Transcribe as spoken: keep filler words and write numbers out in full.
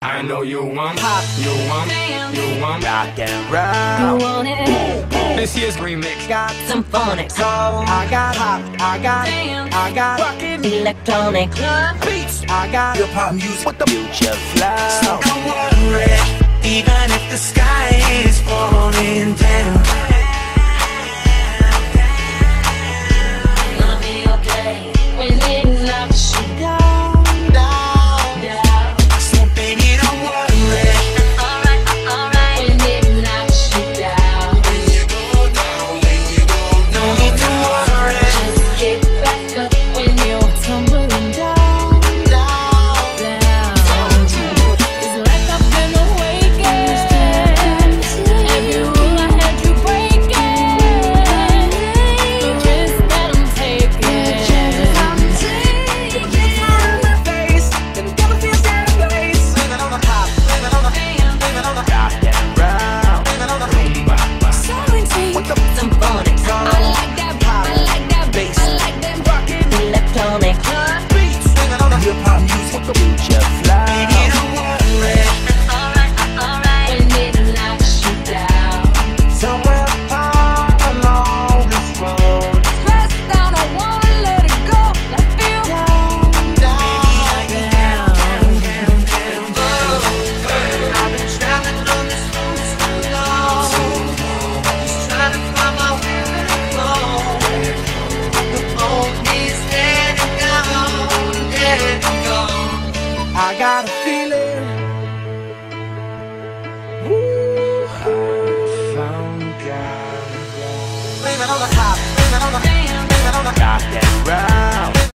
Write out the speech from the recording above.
I know you want pop, you want, Damn. you want rock and You roll. want it? This year's remix got Some phonics. soul. I got pop, I got, Damn. I got rockin' Electronic. beats. I got hip hop music with the future flow. So don't worry, even if the sky is falling down. Gonna be okay when it knocks you down, Down, down. so baby don't worry. Alright, alright. When it knocks you down, When you go down, when you go down, no need to worry. just get back up when you're tumbling down, Down, down. It's like I've been awakened. Every rule I had you breaking. The risk that I'm taking. living on the top, living on the living on the Rock and roll. living on the rumba. Some phonics. I like that pop, I like that bass, I like that electronic. Living on the hip hop music With the future flow. baby don't worry. Alright, alright. When it knocks you down. Somewhere far along this road, Press down, I wanna let it go. I feel down, down, down. down, down, down. I've been traveling on this road so long, just trying to find my way where to go. The boat is dead and gone, dead and gone. I got a feeling. Ooh, I found God. Living on the top, living on the, living on the Rock and roll.